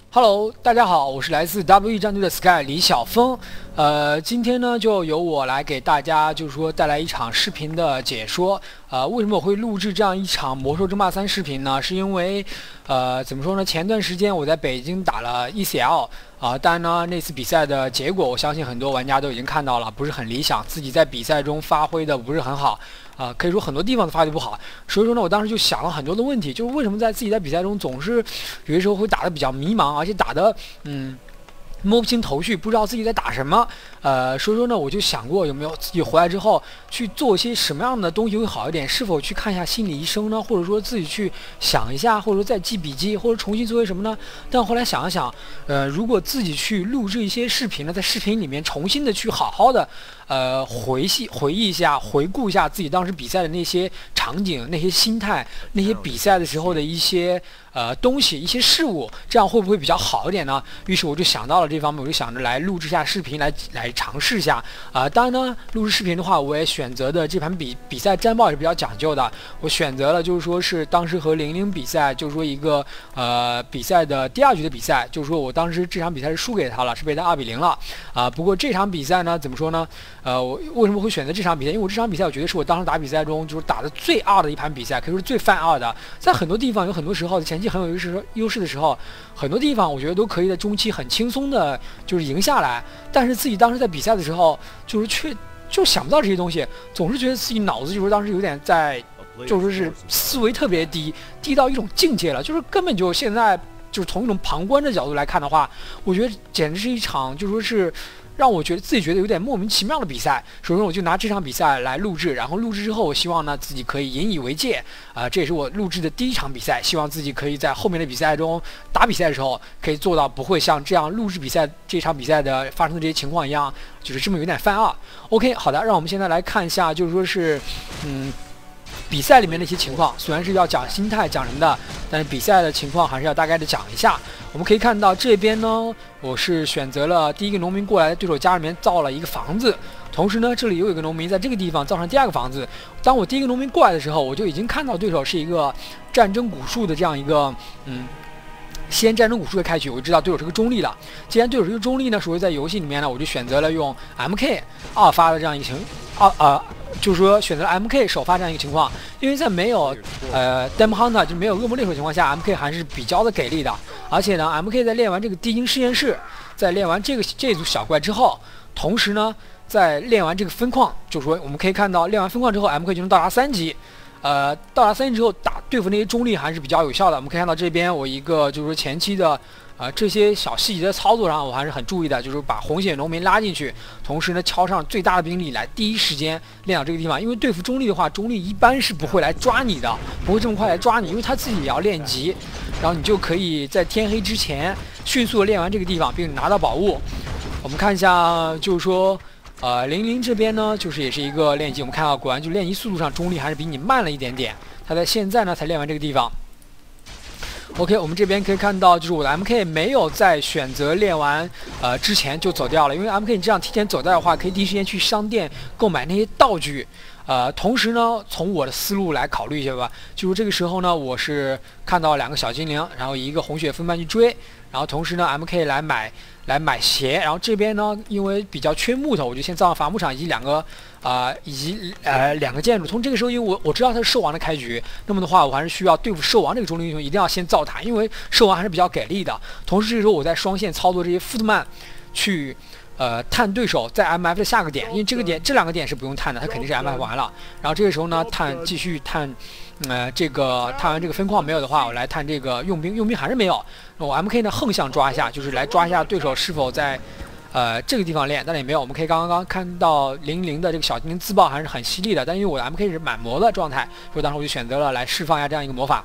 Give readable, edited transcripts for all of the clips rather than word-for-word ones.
Hello，大家好，我是来自 WE 战队的 Sky 李晓峰。今天呢就由我来给大家就是说带来一场视频的解说。为什么我会录制这样一场魔兽争霸3视频呢？是因为怎么说呢？前段时间我在北京打了 ECL 但呢那次比赛的结果，我相信很多玩家都已经看到了，不是很理想，自己在比赛中发挥的不是很好。可以说很多地方都发挥不好，所以说呢，我当时就想了很多的问题，就是为什么自己在比赛中总是有些时候会打得比较迷茫，而且打得摸不清头绪，不知道自己在打什么。所以说呢，我就想过有没有自己回来之后去做一些什么样的东西会好一点，是否去看一下心理医生呢？或者说自己去想一下，或者说再记笔记，或者重新做些什么呢？但后来想一想，如果自己去录制一些视频呢，在视频里面重新的去好好的回忆一下，回顾一下自己当时比赛的那些场景、那些心态、那些比赛的时候的一些东西、一些事物，这样会不会比较好一点呢？于是我就想到了这方面，我就想着来录制一下视频，来尝试一下。当然呢，录制视频的话，我也选择的这盘比赛战报也是比较讲究的。我选择了就是说是当时和00比赛，就是说一个比赛的第2局的比赛，就是说我当时这场比赛是输给他了，是被他2-0了。不过这场比赛呢，怎么说呢？我为什么会选择这场比赛？因为我这场比赛我觉得是我当时打比赛中就是打的最二的一盘比赛，可以说是最犯二的。在很多地方有很多时候前期很有优势的时候，很多地方我觉得都可以在中期很轻松的就是赢下来，但是自己当时在比赛的时候就想不到这些东西，总是觉得自己脑子就是当时有点在就说是思维特别低到一种境界了，就是根本就现在就是从一种旁观的角度来看的话，我觉得简直是一场就说是让我自己觉得有点莫名其妙的比赛。首先我就拿这场比赛来录制，然后录制之后我希望呢自己可以引以为戒。这也是我录制的第1场比赛，希望自己可以在后面的比赛中打比赛的时候可以做到不会像这样录制比赛这场比赛的发生的这些情况一样，就是这么有点犯二。OK， 好的，让我们现在来看一下，就是说是比赛里面的一些情况，虽然是要讲心态讲什么的，但是比赛的情况还是要大概的讲一下。我们可以看到这边呢，我是选择了第一个农民过来，对手家里面造了一个房子，同时呢这里又有一个农民在这个地方造上第2个房子。当我第一个农民过来的时候，我就已经看到对手是一个战争古树的这样一个先战争古树的开局，我就知道对手是个中立了。既然对手是个中立呢，所以在游戏里面呢，我就选择了用 MK 2发的这样一个就是说选择了 MK 首发这样一个情况，因为在没有Demon Hunter 就没有恶魔猎手情况下 ，MK 还是比较的给力的。而且呢 ，MK 在练完这个地精实验室，在练完这组小怪之后，同时呢，在练完这个分矿，就是说我们可以看到练完分矿之后 ，MK 就能到达3级。到达3级之后对付那些中立还是比较有效的。我们可以看到这边我一个就是说前期的这些小细节的操作上我还是很注意的，就是把红血农民拉进去，同时呢敲上最大的兵力来第一时间练到这个地方。因为对付中立的话，中立一般是不会来抓你的，不会这么快来抓你，因为他自己也要练级，然后你就可以在天黑之前迅速的练完这个地方，并拿到宝物。我们看一下，就是说00这边呢，就是也是一个练级，我们看到果然就练级速度上中立还是比你慢了一点点，他在现在呢才练完这个地方。OK， 我们这边可以看到，就是我的 MK 没有在选择练完之前就走掉了，因为 MK 你这样提前走掉的话，可以第一时间去商店购买那些道具。同时呢，从我的思路来考虑一下吧，就是这个时候呢，我是看到2个小精灵，然后一个红血分班去追，然后同时呢 MK 来买鞋，然后这边呢因为比较缺木头，我就先造上伐木场以及2个建筑。从这个时候，因为我知道它是兽王的开局，那么的话我还是需要对付兽王这个中立英雄，一定要先造塔，因为兽王还是比较给力的。同时这个时候我在双线操作这些富特曼去探对手在 MF 的下个点，因为这2个点是不用探的，它肯定是 MF 完了。然后这个时候呢继续探探完这个分矿没有的话，我来探这个用兵还是没有。我 MK 呢横向抓一下，就是来抓一下对手是否在这个地方练，但也没有。我们可以刚刚看到00的这个小精灵自爆还是很犀利的，但因为我的 MK 是满魔的状态，所以当时我就选择了来释放一下这样一个魔法，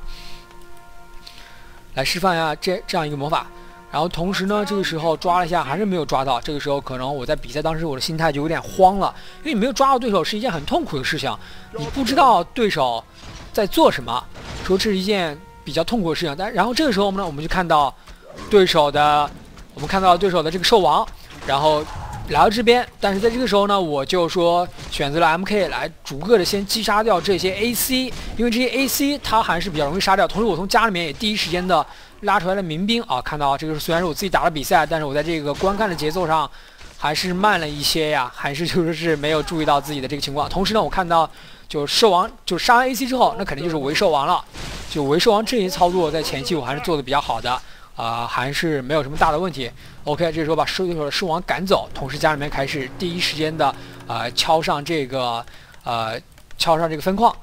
这样一个魔法。然后同时呢，这个时候抓了一下还是没有抓到。这个时候可能我在比赛当时我的心态就有点慌了，因为你没有抓到对手是一件很痛苦的事情，你不知道对手在做什么，说这是一件比较痛苦的事情。然后这个时候呢，我们就看到对手的这个兽王，然后来到这边，但是在这个时候呢，我就说选择了 MK 来逐个的先击杀掉这些 AC， 因为这些 AC 它还是比较容易杀掉。同时，我从家里面也第一时间的拉出来了民兵啊，看到这个虽然是我自己打的比赛，但是我在这个观看的节奏上还是慢了一些呀，还是就是没有注意到自己的这个情况。同时呢，我看到就兽王就杀完 AC 之后，那肯定就是围兽王了。就围兽王这些操作在前期我还是做的比较好的。还是没有什么大的问题。OK， 这时候把对手的兽王赶走，同时家里面开始第一时间的敲上这个分矿。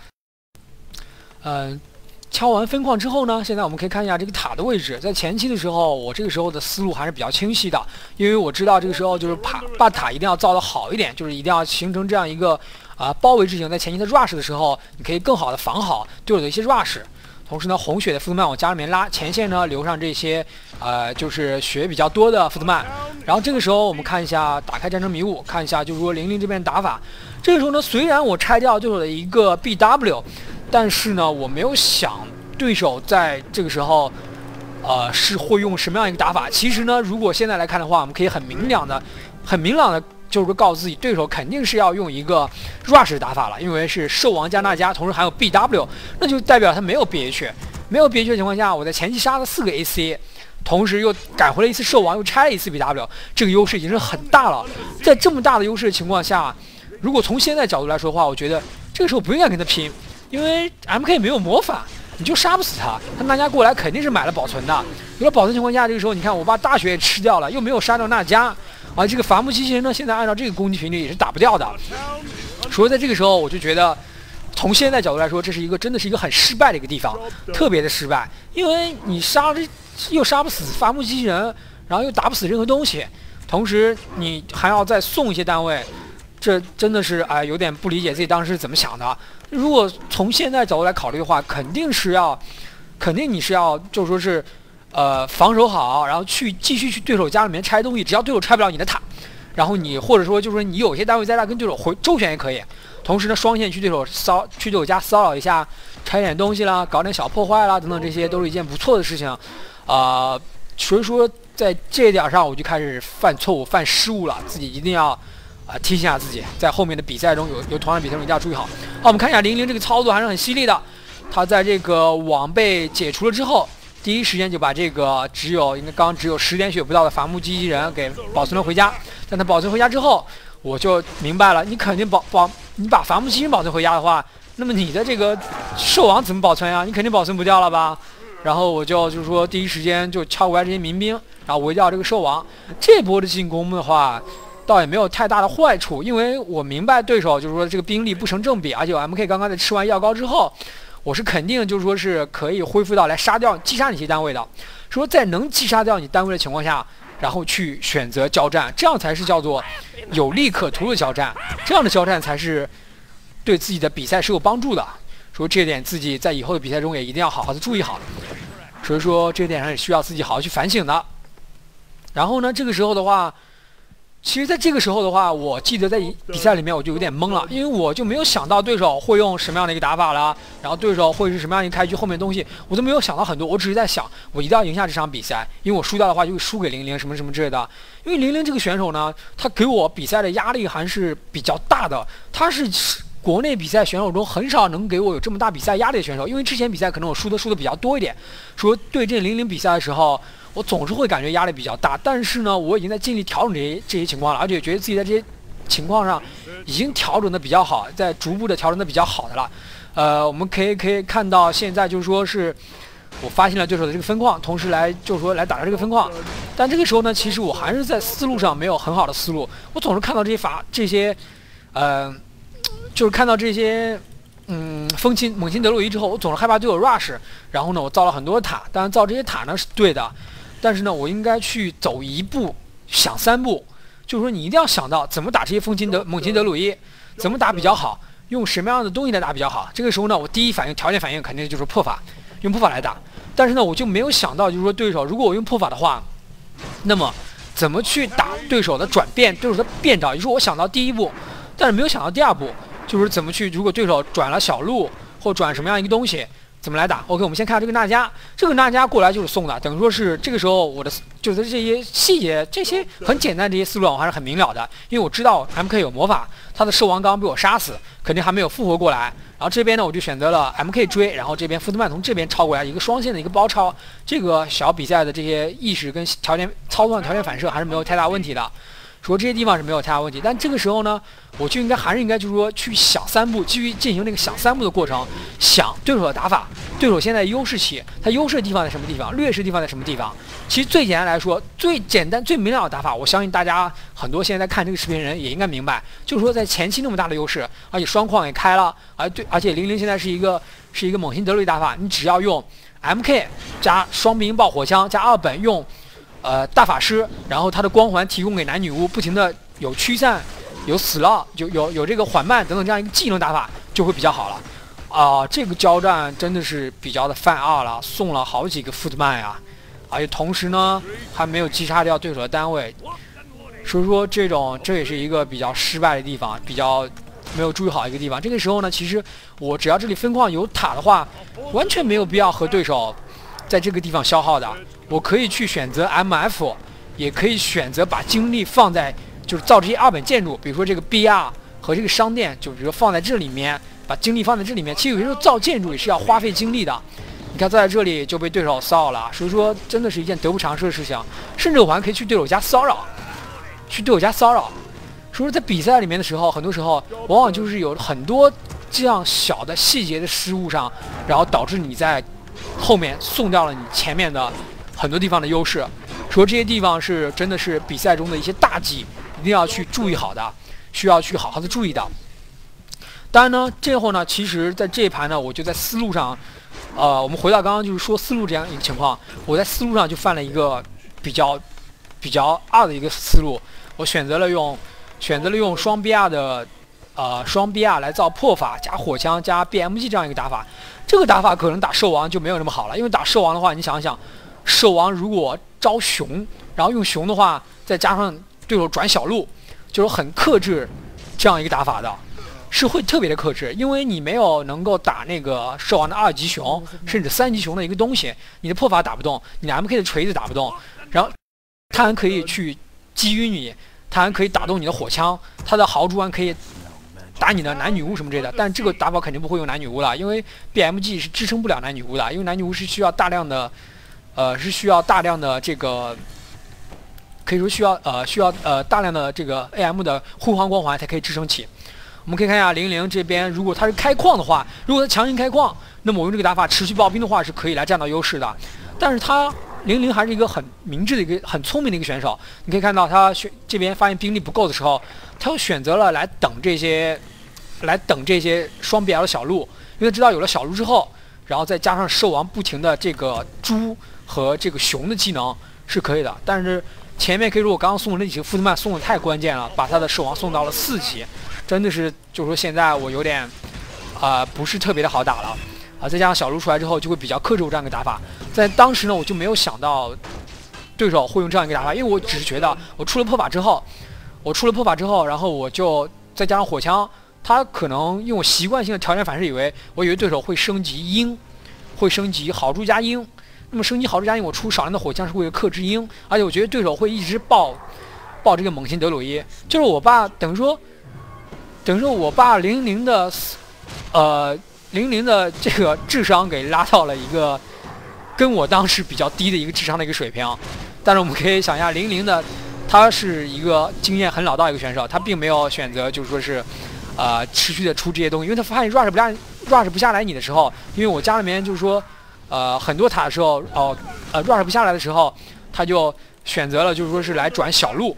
敲完分矿之后呢，现在我们可以看一下这个塔的位置。在前期的时候，我这个时候的思路还是比较清晰的，因为我知道这个时候就是把塔一定要造得好一点，就是一定要形成这样一个包围之型。在前期的 rush 的时候，你可以更好的防好对手的一些 rush。同时呢，红血的福特曼往家里面拉，前线呢留上这些就是血比较多的福特曼。然后这个时候我们看一下，打开战争迷雾，看一下就是说00这边打法。这个时候呢，虽然我拆掉对手的一个 BW， 但是呢，我没有想对手在这个时候是会用什么样一个打法。其实呢，如果现在来看的话，我们可以很明朗的就是说告诉自己，对手肯定是要用一个 rush 打法了，因为是兽王加纳加，同时还有 BW， 那就代表他没有 BH， 没有 BH 的情况下，我在前期杀了4个 AC， 同时又赶回了一次兽王，又拆了一次 BW， 这个优势已经是很大了。在这么大的优势的情况下，如果从现在角度来说的话，我觉得这个时候不应该跟他拼，因为 MK 没有魔法，你就杀不死他。他纳加过来肯定是买了保存的，有了保存情况下，这个时候你看我把大血也吃掉了，又没有杀掉纳加。这个伐木机器人呢，现在按照这个攻击频率也是打不掉的。所以在这个时候，我就觉得，从现在角度来说，这是真的是一个很失败的一个地方，特别的失败。因为你又杀不死伐木机器人，然后又打不死任何东西，同时你还要再送一些单位，这真的是有点不理解自己当时是怎么想的。如果从现在角度来考虑的话，肯定你是要就说是。防守好，然后继续去对手家里面拆东西，只要对手拆不了你的塔，然后你或者说就是说你有些单位在那跟对手周旋也可以，同时呢双线去对手家骚扰一下，拆点东西啦，搞点小破坏啦等等，这些都是一件不错的事情。所以说在这一点上我就开始犯错误、犯失误了，自己一定要提醒下自己，在后面的比赛中有同样的比赛中一定要注意好。好，我们看一下00这个操作还是很犀利的，他在这个网被解除了之后。第一时间就把这个只有10点血不到的伐木机器人给保存了回家。但他保存回家之后，我就明白了，你肯定你把伐木机器人保存回家的话，那么你的这个兽王怎么保存呀？你肯定保存不掉了吧？然后我就是说第一时间就敲过来这些民兵，然后围掉这个兽王。这波的进攻的话，倒也没有太大的坏处，因为我明白对手就是说这个兵力不成正比，而且我 MK 刚刚在吃完药膏之后。我是肯定就是说是可以恢复到来击杀你这些单位的，说在能击杀掉你单位的情况下，然后去选择交战，这样才是叫做有利可图的交战，这样的交战才是对自己的比赛是有帮助的。说这点自己在以后的比赛中也一定要好好的注意好，所以说这点上也需要自己好好去反省的。然后呢，这个时候的话。其实，在这个时候的话，我记得在比赛里面我就有点懵了，因为我就没有想到对手会用什么样的一个打法了，然后对手会是什么样一个开局，后面的东西我都没有想到很多，我只是在想，我一定要赢下这场比赛，因为我输掉的话就会输给00什么什么之类的。因为00这个选手呢，他给我比赛的压力还是比较大的，他是国内比赛选手中很少能给我有这么大比赛压力的选手，因为之前比赛可能我输的比较多一点，说对阵00比赛的时候。我总是会感觉压力比较大，但是呢，我已经在尽力调整这些情况了，而且觉得自己在这些情况上已经调整的比较好，在逐步的调整的比较好的了。我们可以看到现在就是说是我发现了对手的这个分矿，同时来打着这个分矿，但这个时候呢，其实我还是在思路上没有很好的思路，我总是看到就是看到这些。猛禽德鲁伊之后，我总是害怕队友 rush， 然后呢，我造了很多塔，当然造这些塔呢是对的，但是呢，我应该去走一步，想3步，就是说你一定要想到怎么打这些猛禽德鲁伊，怎么打比较好，用什么样的东西来打比较好。这个时候呢，我第一条件反应肯定就是破法，用破法来打。但是呢，我就没有想到，就是说对手如果我用破法的话，那么怎么去打对手的转变，对手的变招，也就是我想到第一步，但是没有想到第2步。就是怎么去，如果对手转了小路或转什么样一个东西， 怎么来打 ？OK， 我们先看这个娜迦，这个娜迦过来就是送的，等于说是这个时候我的就是这些细节，这些很简单的这些思路我还是很明了的，因为我知道 MK 有魔法，他的兽王刚刚被我杀死，肯定还没有复活过来。然后这边呢，我就选择了 MK 追，然后这边福特曼从这边超过来，一个双线的一个包抄。这个小比赛的这些意识跟条件操作的条件反射还是没有太大问题的。说这些地方是没有太大问题，但这个时候呢，我就还是应该就是说去想三步，继续进行那个想三步的过程，想对手的打法，对手现在优势起，他优势的地方在什么地方，劣势的地方在什么地方。其实最简单来说，最简单最明了的打法，我相信大家很多现在在看这个视频的人也应该明白，就是说在前期那么大的优势，而且双矿也开了，而且00现在是一个猛禽德鲁伊打法，你只要用 MK 加双冰爆火枪加2本用。大法师，然后他的光环提供给男女巫，不停的有驱散、有死了、有这个缓慢等等这样一个技能打法，就会比较好了。这个交战真的是比较的犯二了，送了好几个福特曼呀，而且同时呢还没有击杀掉对手的单位，所以说这也是一个比较失败的地方，比较没有注意好一个地方。这个时候呢，其实我只要这里分矿有塔的话，完全没有必要和对手在这个地方消耗的。我可以去选择 MF， 也可以选择把精力放在就是造这些2本建筑，比如说这个 BR 和这个商店，就比如说放在这里面，把精力放在这里面。其实有些时候造建筑也是要花费精力的。你看在这里就被对手骚了，所以说真的是一件得不偿失的事情。甚至我还可以去对手家骚扰，所以说在比赛里面的时候，很多时候往往就是有很多这样小的细节的失误上，然后导致你在后面送掉了你前面的很多地方的优势，说这些地方是真的是比赛中的一些大忌，一定要去注意好的，需要去好好的注意的。当然呢，最后呢，其实在这一盘呢，我就在思路上，我们回到刚刚就是说思路这样一个情况，我在思路上就犯了一个比较二的一个思路，我选择了用双 BR 的双 BR 来造破法加火枪加 BMG 这样一个打法。这个打法可能打兽王就没有那么好了，因为打兽王的话，你想一想。兽王如果招熊，然后用熊的话，再加上对手转小路，就是很克制这样一个打法的，是会特别的克制，因为你没有能够打那个兽王的2级熊甚至3级熊的一个东西，你的破法打不动，你的 MK 的锤子打不动，然后他还可以去击晕你，他还可以打动你的火枪，他的豪猪还可以打你的男女巫什么之类的。但这个打法肯定不会用男女巫了，因为 BMG 是支撑不了男女巫的，因为男女巫是需要大量的这个，可以说需要大量的这个 AM 的护航光环才可以支撑起。我们可以看一下00这边，如果他是开矿的话，如果他强行开矿，那么我用这个打法持续爆兵的话是可以来占到优势的。但是他00还是一个很明智的一个很聪明的一个选手，你可以看到他这边发现兵力不够的时候，他又选择了来等这些双 BL 的小路，因为他知道有了小路之后，然后再加上兽王不停的这个猪和这个熊的技能是可以的。但是前面可以说我刚刚送的那几个福特曼送的太关键了，把他的兽王送到了4级，真的是就是说现在我有点不是特别的好打了再加上小鹿出来之后就会比较克制我这样一个打法。在当时呢，我就没有想到对手会用这样一个打法，因为我只是觉得我出了破法之后，然后我就再加上火枪，他可能用我习惯性的条件反射我以为对手会升级鹰，会升级豪猪加鹰。那么升级豪猪加鹰，我出少量的火枪是会有克制鹰，而且我觉得对手会一直爆这个猛禽德鲁伊，就是我把等于说我把00的这个智商给拉到了一个跟我当时比较低的一个智商的一个水平。但是我们可以想一下，00的他是一个经验很老道一个选手，他并没有选择就是说是持续的出这些东西，因为他发现 rush 不下来你的时候，因为我家里面就是说很多塔的时候rush 不下来的时候，他就选择了就是说是来转小路，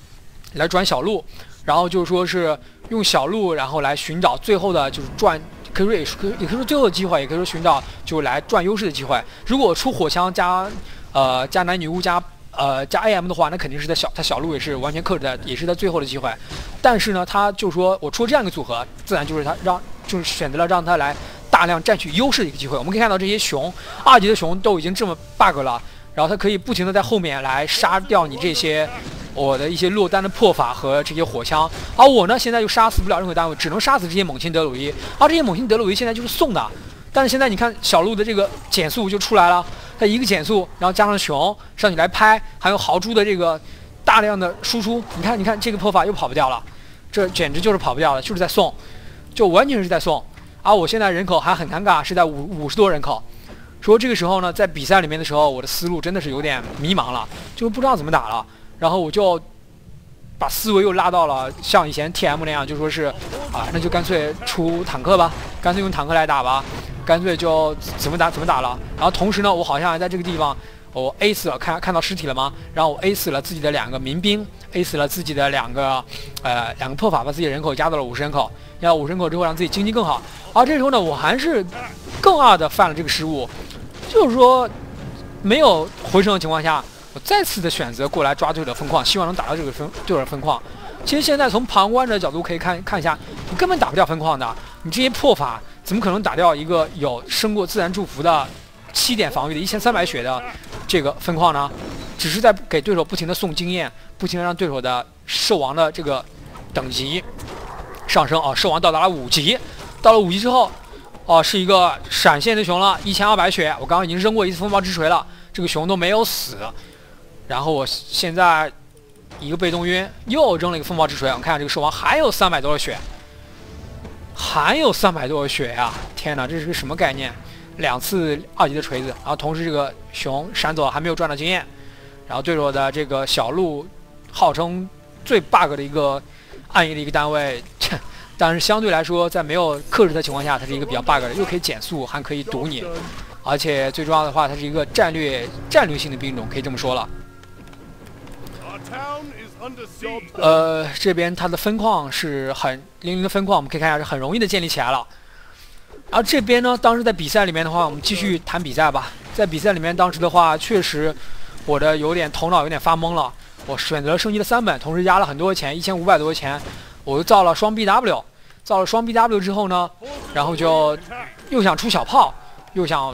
然后就是说是用小路然后来寻找最后的就是可以说最后的机会，也可以说寻找就是来赚优势的机会。如果出火枪加男女巫加 AM 的话，那肯定是他小路也是完全克制的，也是他最后的机会。但是呢，他就说我出了这样一个组合，自然就是就是选择了让他来大量占据优势的一个机会。我们可以看到这些熊2级的熊都已经这么 bug 了，然后他可以不停的在后面来杀掉你这些我的一些落单的破法和这些火枪，而我呢现在又杀死不了任何单位，只能杀死这些猛禽德鲁伊，而这些猛禽德鲁伊现在就是送的， 但是现在你看小鹿的这个减速就出来了，它一个减速，然后加上熊上去来拍，还有豪猪的这个大量的输出，你看这个破法又跑不掉了，这简直就是跑不掉了，就是在送，就完全是在送。而我现在人口还很尴尬，是在50多人口。说这个时候呢，在比赛里面的时候，我的思路真的是有点迷茫了，就不知道怎么打了。然后我就把思维又拉到了像以前 TM 那样，就说是啊，那就干脆出坦克吧，干脆用坦克来打吧，干脆就怎么打了。然后同时呢，我好像还在这个地方，我 A 死了，看到尸体了吗？然后我 A 死了自己的2个民兵，A 死了自己的2个破法，把自己的人口加到了50人口，要50人口之后让自己经济更好。而这时候呢，我还是更二的犯了这个失误。就是说，没有回城的情况下，我再次的选择过来抓对手分矿，希望能打到这个对手分矿。其实现在从旁观者的角度可以看一下，你根本打不掉分矿的。你这些破法怎么可能打掉一个有升过自然祝福的7点防御的1300血的这个分矿呢？只是在给对手不停的送经验，不停的让对手的兽王的这个等级上升啊，兽王到达了5级，到了5级之后。是一个闪现的熊了，1200血。我刚刚已经扔过一次风暴之锤了，这个熊都没有死。然后我现在一个被动晕，又扔了一个风暴之锤。我们看看这个兽王还有300多的血，还有300多的血呀！天哪，这是个什么概念？2次2级的锤子，然后同时这个熊闪走了，还没有赚到经验。然后对手的这个小鹿，号称最 bug 的一个暗夜的一个单位。但是相对来说，在没有克制的情况下，它是一个比较 bug 的，又可以减速，还可以堵你，而且最重要的话，它是一个战略性的兵种，可以这么说了。这边它的分矿是00的分矿，我们可以看一下是很容易的建立起来了。而这边呢，当时在比赛里面的话，我们继续谈比赛吧。在比赛里面，当时的话，确实我的头脑有点发懵了。我选择升级了3本，同时压了很多钱，1500多钱，我又造了双 BW。造了双 BW 之后呢，然后就又想出小炮，又想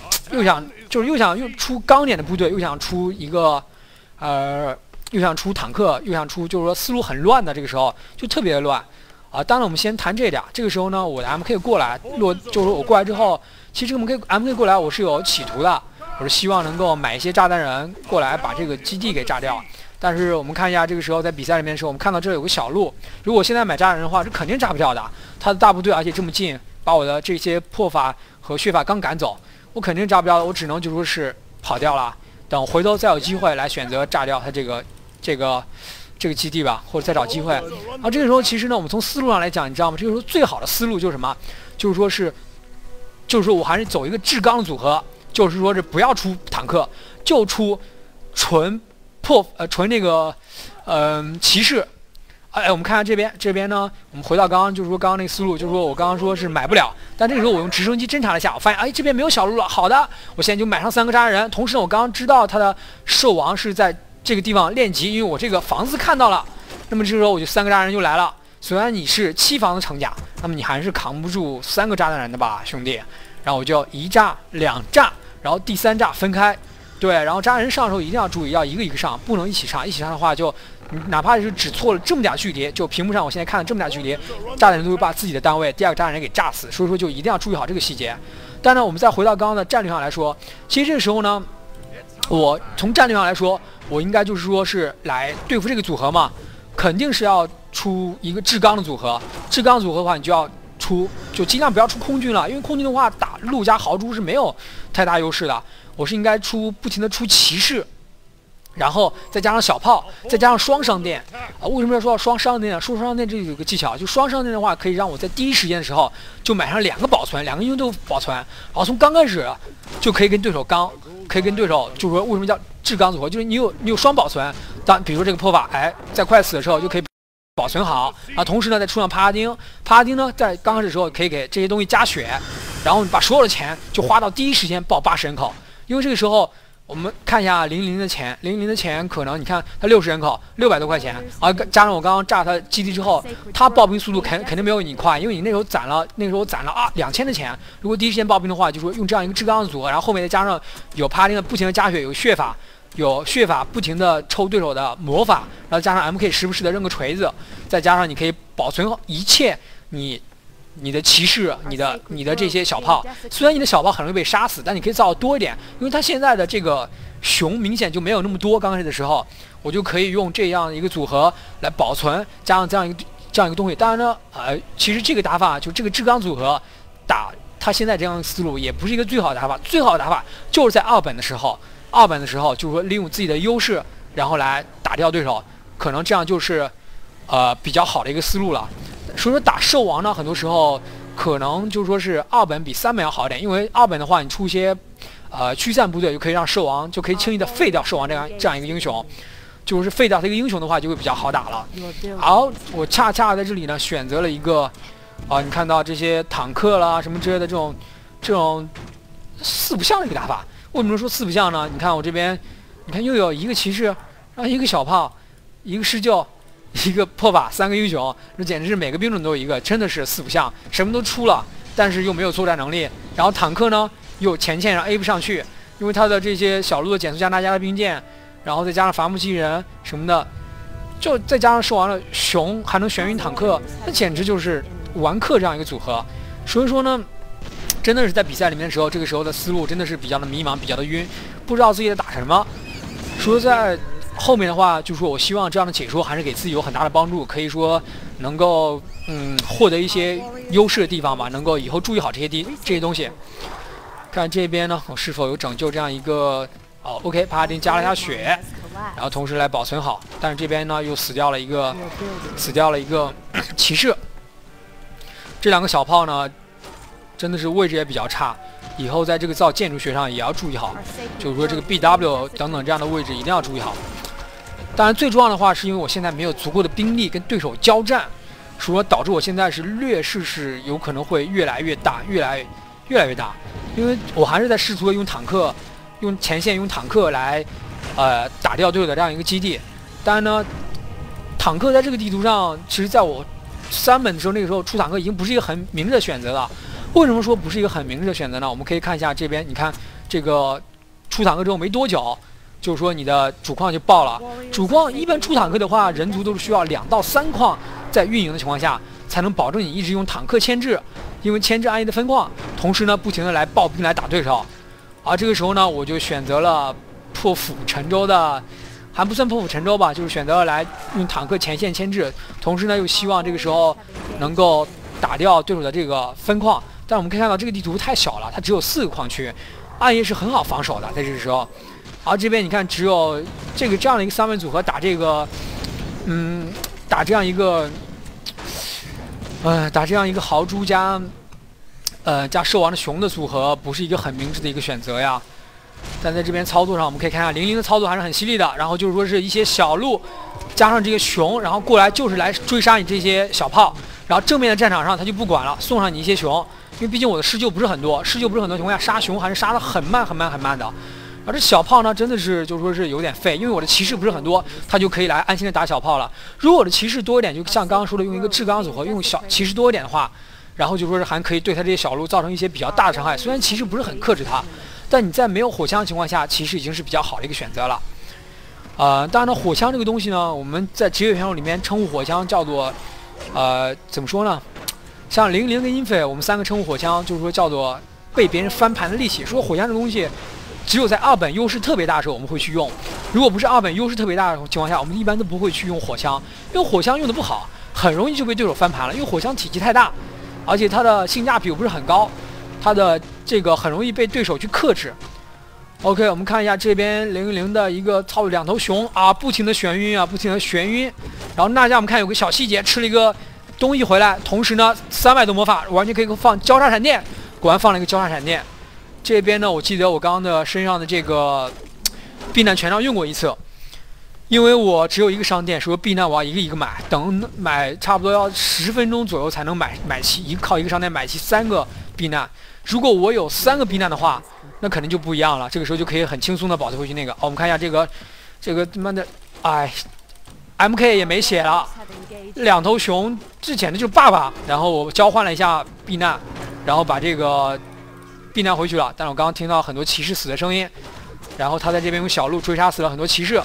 出刚点的部队，又想出一个又想出坦克，又想出，就是说思路很乱的，这个时候就特别的乱啊。当然我们先谈这点。这个时候呢，我的 MK 过来就是说我过来之后，其实这个 MK 过来我是有企图的，我是希望能够买一些炸弹人过来把这个基地给炸掉。但是我们看一下，这个时候在比赛里面的时候，我们看到这有个小鹿。如果现在买炸弹人的话，是肯定炸不掉的。他的大部队而且这么近，把我的这些破法和血法刚赶走，我肯定炸不掉的。我只能就说是跑掉了，等回头再有机会来选择炸掉他这个基地吧，或者再找机会。然后这个时候其实呢，我们从思路上来讲，你知道吗？这个时候最好的思路就是什么？就是说我还是走一个制钢组合，就是说是不要出坦克，就出纯那个骑士。我们看看这边呢，我们回到刚刚就是说刚刚那个思路，就是说我刚刚说是买不了，但这个时候我用直升机侦查了一下，我发现这边没有小鹿了。好的，我现在就买上3个炸弹人，同时呢我刚刚知道他的兽王是在这个地方练级，因为我这个房子看到了。那么这个时候我就3个炸弹人就来了。虽然你是7房的成甲，那么你还是扛不住3个炸弹人的吧，兄弟。然后我就1炸2炸，然后第3炸分开。对，然后炸弹人上的时候一定要注意，要一个一个上，不能一起上。一起上的话就，哪怕是只错了这么点距离，就屏幕上我现在看的这么点距离，炸弹人都会把自己的单位第2个炸弹人给炸死。所以说就一定要注意好这个细节。但呢，我们再回到刚刚的战略上来说，其实这个时候呢，我从战略上来说，我应该就是说是来对付这个组合嘛，肯定是要出一个制钢的组合。制钢组合的话，你就尽量不要出空军了，因为空军的话打陆加豪猪是没有太大优势的。我是应该不停的出骑士，然后再加上小炮，再加上双商店为什么要说到双商店呢？说双商店这有个技巧，就双商店的话可以让我在第一时间的时候就买上2个保存，2个英雄都保存，然后从刚开始就可以跟对手刚，可以跟对手就是说为什么叫制钢组合，就是你有双保存，比如说这个破法，在快死的时候就可以保存好啊，同时呢再出上帕拉丁呢在刚开始的时候可以给这些东西加血，然后把所有的钱就花到第一时间爆80人口。因为这个时候，我们看一下00的钱可能你看他60人口，600多块钱，加上我刚刚炸他基地之后，他爆兵速度肯定没有你快，因为你那时候攒了2000的钱。如果第一时间爆兵的话，就说用这样一个制钢的组合，然后后面再加上有帕拉丁的不停的加血，有血法不停的抽对手的魔法，然后加上 MK 时不时的扔个锤子，再加上你可以保存一切你你的骑士、你的这些小炮。虽然你的小炮很容易被杀死，但你可以造多一点，因为它现在的这个熊明显就没有那么多。刚开始的时候，我就可以用这样一个组合来保存，加上这样一个东西。当然呢，其实这个打法就这个制钢组合打它现在这样的思路也不是一个最好的打法。最好的打法就是在二本的时候，就是说利用自己的优势，然后来打掉对手，可能这样就是比较好的一个思路了。所以说打兽王呢，很多时候可能就是说是二本比三本要好一点，因为二本的话，你出一些驱散部队就可以让兽王就可以轻易的废掉兽王这样一个英雄，就是废掉这个英雄的话就会比较好打了。好，我恰恰在这里呢选择了一个你看到这些坦克啦什么之类的这种四不像的一个打法。为什么说四不像呢？你看我这边，你看又有一个骑士，然后一个小炮，一个施救，一个破法，3个英雄，这简直是每个兵种都有一个，真的是四不像，什么都出了，但是又没有作战能力。然后坦克呢，又前线上 A 不上去，因为它的这些小路的减速加大家的兵舰，然后再加上伐木机器人什么的，就再加上兽王的熊还能眩晕坦克，那简直就是完克这样一个组合。所以说呢，真的是在比赛里面的时候，这个时候的思路真的是比较的迷茫，比较的晕，不知道自己在打什么。说在后面的话，就是说我希望这样的解说还是给自己有很大的帮助，可以说能够获得一些优势的地方吧，能够以后注意好这些东西。看这边呢，我是否有拯救这样一个OK， 帕拉丁加了一下血，然后同时来保存好，但是这边呢又死掉了一个骑士。这2个小炮呢，真的是位置也比较差，以后在这个造建筑学上也要注意好，就是说这个 BW 等等这样的位置一定要注意好。当然最重要的话是因为我现在没有足够的兵力跟对手交战，所以说导致我现在是劣势是有可能会越来越大，越来越大，因为我还是在试图的用前线用坦克来打掉对手的这样一个基地。当然呢，坦克在这个地图上，其实在我3本的时候，那个时候出坦克已经不是一个很明智的选择了。为什么说不是一个很明智的选择呢？我们可以看一下这边，你看这个出坦克之后没多久，就是说你的主矿就爆了。主矿一般出坦克的话，人族都是需要2到3矿在运营的情况下，才能保证你一直用坦克牵制，因为牵制安逸的分矿，同时呢不停的来爆兵来打对手。而这个时候呢，我就选择了破釜沉舟的。还不算破釜沉舟吧，就是选择了来用坦克前线牵制，同时呢又希望这个时候能够打掉对手的这个分矿。但我们可以看到这个地图太小了，它只有4个矿区，暗夜是很好防守的，在这个时候。而这边你看，只有这样的一个3本组合打这个，打这样一个豪猪加兽王的熊的组合，不是一个很明智的一个选择呀。但在这边操作上，我们可以看一下00的操作还是很犀利的。然后就是说是一些小路，加上这个熊，然后过来就是来追杀你这些小炮。然后正面的战场上他就不管了，送上你一些熊，因为毕竟我的施救不是很多情况下，杀熊还是杀得很慢的。而这小炮呢，真的是就是说是有点废，因为我的骑士不是很多，他就可以来安心的打小炮了。如果我的骑士多一点，就像刚刚说的，用一个制钢组合，用小骑士多一点的话，然后就说是还可以对他这些小路造成一些比较大的伤害。虽然骑士不是很克制他。但你在没有火枪的情况下，其实已经是比较好的一个选择了。当然呢，火枪这个东西呢，我们在职业选手里面称呼火枪叫做，怎么说呢？像00跟英菲，我们3个称呼火枪，就是说叫做被别人翻盘的利器。说火枪这个东西，只有在2本优势特别大的时候我们会去用，如果不是2本优势特别大的情况下，我们一般都不会去用火枪，因为火枪用的不好，很容易就被对手翻盘了。因为火枪体积太大，而且它的性价比又不是很高。它的这个很容易被对手去克制。OK， 我们看一下这边010的一个操作，2头熊啊，不停的眩晕。然后那家我们看有个小细节，吃了一个东西回来，同时呢300多魔法完全可以放交叉闪电，果然放了一个交叉闪电。这边呢，我记得我刚刚的身上的这个避难权杖用过一次，因为我只有一个商店，说避难我要一个一个买，等买差不多要10分钟左右才能买齐，靠一个商店买齐3个避难。如果我有3个避难的话，那肯定就不一样了。这个时候就可以很轻松的保存回去那个。我们看一下这个他妈的，MK 也没血了，2头熊，这简直就是爸爸。然后我交换了一下避难，然后把这个避难回去了。但是我刚刚听到很多骑士死的声音，然后他在这边用小路追杀死了很多骑士。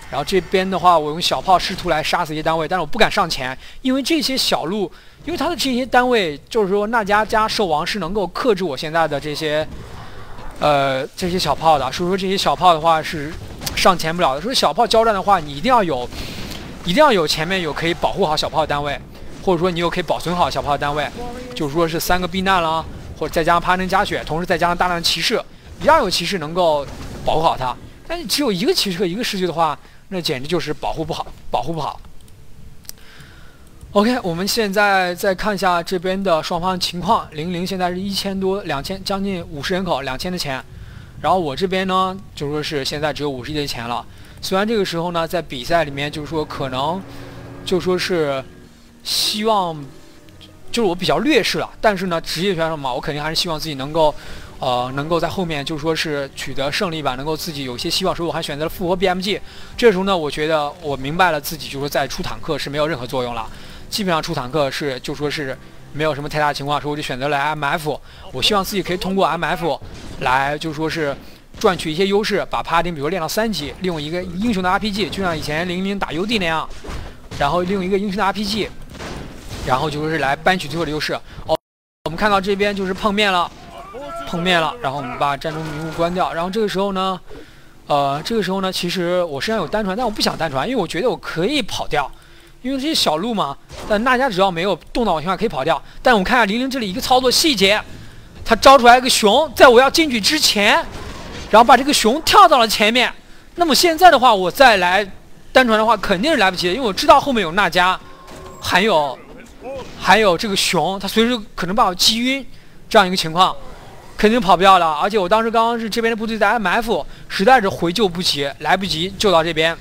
然后这边的话，我用小炮试图来杀死一些单位，但是我不敢上前，因为这些小路，因为它的这些单位，就是说纳迦加兽王是能够克制我现在的这些小炮的，所以说这些小炮的话是上前不了的。所以小炮交战的话，你一定要有前面有可以保护好小炮的单位，或者说你有可以保存好小炮的单位，就是说是3个避难啦，或者再加上帕能加血，同时再加上大量的骑士，一定要有骑士能够保护好它。但是只有一个骑士和一个士骑的话，那简直就是保护不好。OK， 我们现在再看一下这边的双方情况。00现在是1000多2000，将近50人口，2000的钱。然后我这边呢，就说是现在只有50亿的钱了。虽然这个时候呢，在比赛里面就是说可能就说是希望，就是我比较劣势了，但是呢，职业选手嘛，我肯定还是希望自己能够在后面就说是取得胜利吧，能够自己有一些希望，所以我还选择了复活 BMG。这时候呢，我觉得我明白了自己就说在出坦克是没有任何作用了，基本上出坦克是就说是没有什么太大情况，所以我就选择了 MF。我希望自己可以通过 MF 来就说是赚取一些优势，把帕拉丁比如练到3级，利用一个英雄的 RPG， 就像以前00打 UD 那样，然后利用一个英雄的 RPG， 然后就说是来扳取最后的优势。我们看到这边就是碰面了，然后我们把战争迷雾关掉。然后这个时候呢，其实我身上有单传，但我不想单传，因为我觉得我可以跑掉，因为这些小路嘛。但大家只要没有动到我情况下可以跑掉。但我们看一下00这里一个操作细节，他招出来一个熊，在我要进去之前，然后把这个熊跳到了前面。那么现在的话，我再来单传的话肯定是来不及的，因为我知道后面有纳迦，还有这个熊，他随时可能把我击晕，这样一个情况。肯定跑不掉了，而且我当时刚刚是这边的部队在 MF， 实在是回救不及，来不及救到这边。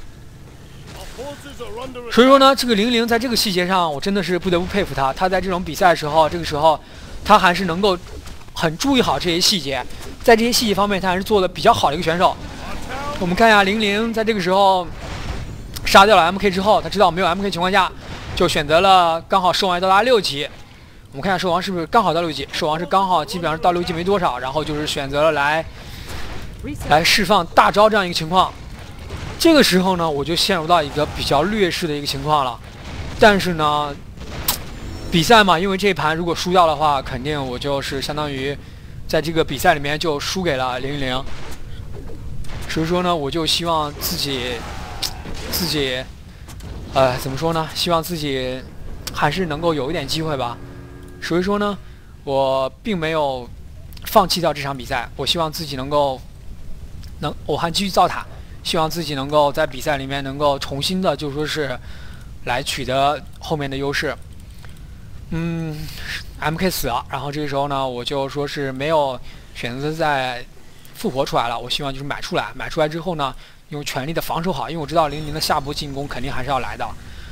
所以说呢，这个00在这个细节上，我真的是不得不佩服他。他在这种比赛的时候，这个时候他还是能够很注意好这些细节，在这些细节方面，他还是做的比较好的一个选手。我们看一下00在这个时候杀掉了 MK 之后，他知道没有 MK 情况下，就选择了刚好兽王到达6级。我们看一下兽王是不是刚好到6级？兽王是刚好基本上到6级没多少，然后就是选择了来释放大招这样一个情况。这个时候呢，我就陷入到一个比较劣势的一个情况了。但是呢，比赛嘛，因为这一盘如果输掉的话，肯定我就是相当于在这个比赛里面就输给了00。所以说呢，我就希望自己怎么说呢？希望自己还是能够有一点机会吧。所以说呢，我并没有放弃掉这场比赛。我希望自己我还继续造塔，希望自己能够在比赛里面能够重新的就说是来取得后面的优势。MK 死了，然后这个时候呢，我就说是没有选择再复活出来了。我希望就是买出来之后呢，用全力的防守好，因为我知道00的下波进攻肯定还是要来的，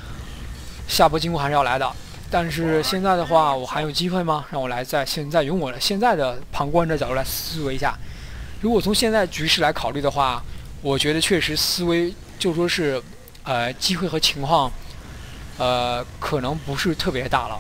但是现在的话，我还有机会吗？让我来现在用我的现在的旁观者角度来思维一下。如果从现在局势来考虑的话，我觉得确实思维就说是，机会和情况，可能不是特别大了。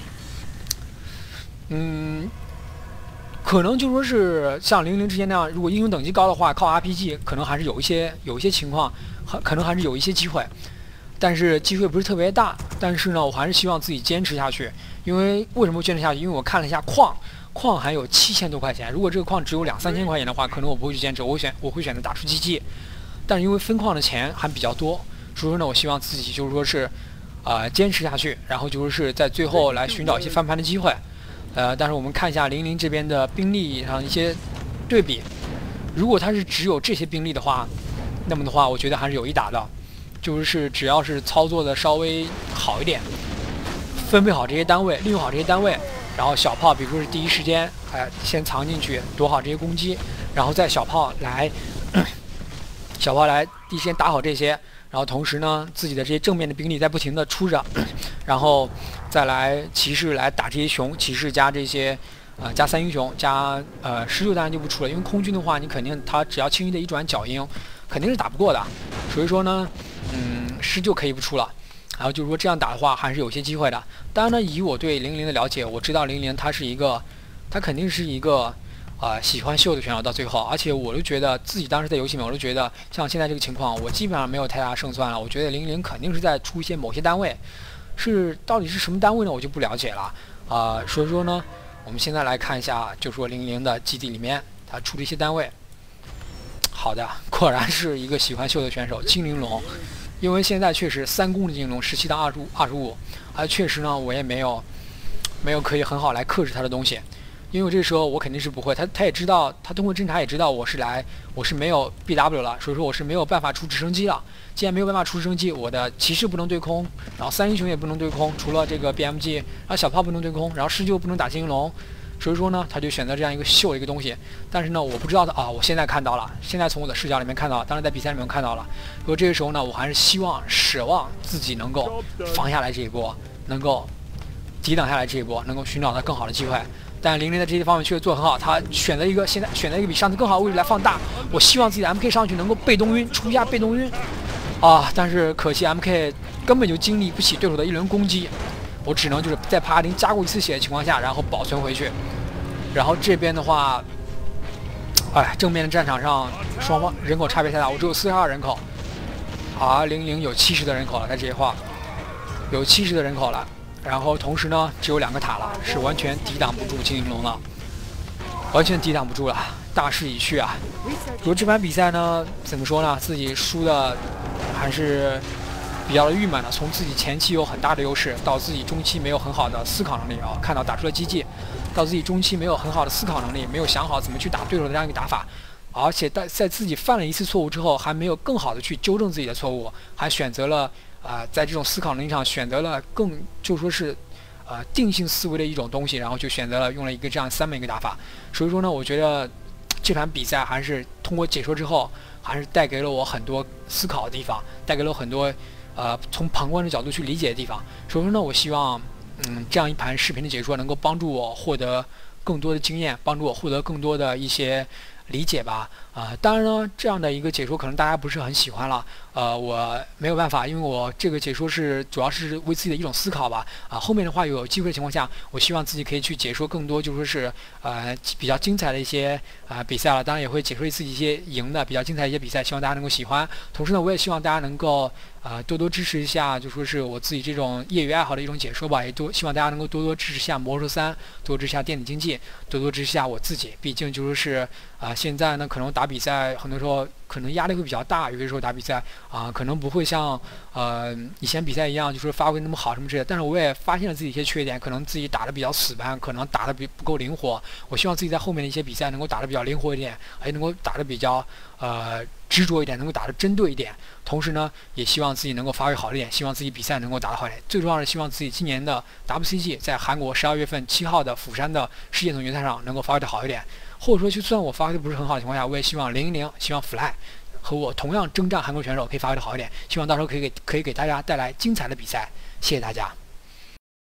可能就说是像00之前那样，如果英雄等级高的话，靠 RPG 可能还是有一些情况，可能还是有一些机会。但是机会不是特别大，但是呢，我还是希望自己坚持下去。因为为什么坚持下去？因为我看了一下矿还有7000多块钱，如果这个矿只有2-3千块钱的话，可能我不会去坚持，我会选择打出GG。但是因为分矿的钱还比较多，所以说呢，我希望自己就是说是，坚持下去，然后就是在最后来寻找一些翻盘的机会。但是我们看一下00这边的兵力上一些对比，如果他是只有这些兵力的话，那么的话，我觉得还是有一打的。就是只要是操作的稍微好一点，分配好这些单位，利用好这些单位，然后小炮比如说是第一时间先藏进去躲好这些攻击，然后再小炮来第一时间打好这些，然后同时呢自己的这些正面的兵力在不停的出着，然后再来骑士来打这些熊，骑士加这些加3英雄加19当然就不出了，因为空军的话你肯定他只要轻易的一转脚鹰肯定是打不过的，所以说呢19可以不出了。然后就是说这样打的话还是有些机会的。当然呢，以我对00的了解，我知道00他肯定是一个喜欢秀的选手到最后，而且我就觉得自己当时在游戏里面，我就觉得像现在这个情况，我基本上没有太大胜算了。我觉得00肯定是在出一些某些单位，到底是什么单位呢？我就不了解了。所以说呢，我们现在来看一下，就说00的基地里面他出的一些单位。好的，果然是一个喜欢秀的选手精灵龙，因为现在确实3攻的精灵龙17到25，确实呢我也没有可以很好来克制他的东西。因为这时候我肯定是不会，他也知道，他通过侦查也知道我是没有 BW 了，所以说我是没有办法出直升机了。既然没有办法出直升机，我的骑士不能对空，然后3英雄也不能对空，除了这个 BMG， 然后小炮不能对空，然后施救不能打精灵龙，所以说呢，他就选择这样一个秀的一个东西。但是呢，我不知道的我现在看到了，现在从我的视角里面看到，当然在比赛里面看到了。不过这个时候呢，我还是奢望自己能够防下来这一波，能够抵挡下来这一波，能够寻找到更好的机会。但00在这些方面确实做得很好，他选择一个比上次更好的位置来放大。我希望自己的 MK 上去能够被动晕，出一下被动晕但是可惜 MK 根本就经历不起对手的一轮攻击，我只能就是在帕拉丁加过1次血的情况下，然后保存回去。然后这边的话，正面的战场上双方人口差别太大，我只有42人口，而00有70的人口了，在这一块有70的人口了。然后同时呢，只有2个塔了，是完全抵挡不住精灵龙了，完全抵挡不住了，大势已去啊！不过这盘比赛呢，怎么说呢，自己输的还是比较的郁闷的。从自己前期有很大的优势，到自己中期没有很好的思考能力看到打出了机技，到自己中期没有很好的思考能力，没有想好怎么去打对手的这样一个打法，而且在自己犯了一次错误之后，还没有更好的去纠正自己的错误，还选择了。在这种思考能力上选择了就说是，定性思维的一种东西，然后就选择了用了一个这样3枚一个打法。所以说呢，我觉得这盘比赛还是通过解说之后，还是带给了我很多思考的地方，带给了我很多从旁观的角度去理解的地方。所以说呢，我希望这样一盘视频的解说能够帮助我获得更多的经验，帮助我获得更多的一些理解吧。当然呢，这样的一个解说可能大家不是很喜欢了。我没有办法，因为我这个解说主要是为自己的一种思考吧。后面的话有机会的情况下，我希望自己可以去解说更多，就说是比较精彩的一些比赛了。当然也会解说自己一些赢的比较精彩的一些比赛，希望大家能够喜欢。同时呢，我也希望大家能够多多支持一下，就说是我自己这种业余爱好的一种解说吧。也希望大家能够多多支持一下魔兽3，多支持一下电子竞技，多多支持一下我自己。毕竟就说是现在呢，可能打比赛很多时候可能压力会比较大，有些时候打比赛可能不会像以前比赛一样，就说发挥那么好什么之类的。但是我也发现了自己一些缺点，可能自己打得比较死板，可能打得不够灵活。我希望自己在后面的一些比赛能够打得比较灵活一点，还能够打得比较执着一点，能够打得针对一点。同时呢，也希望自己能够发挥好一点，希望自己比赛能够打得好一点。最重要的是希望自己今年的 WCG 在韩国12月份7号的釜山的世界总决赛上能够发挥得好一点。或者说，就算我发挥的不是很好的情况下，我也希望010，希望 Fly 和我同样征战韩国选手可以发挥的好一点。希望到时候可以给大家带来精彩的比赛。谢谢大家。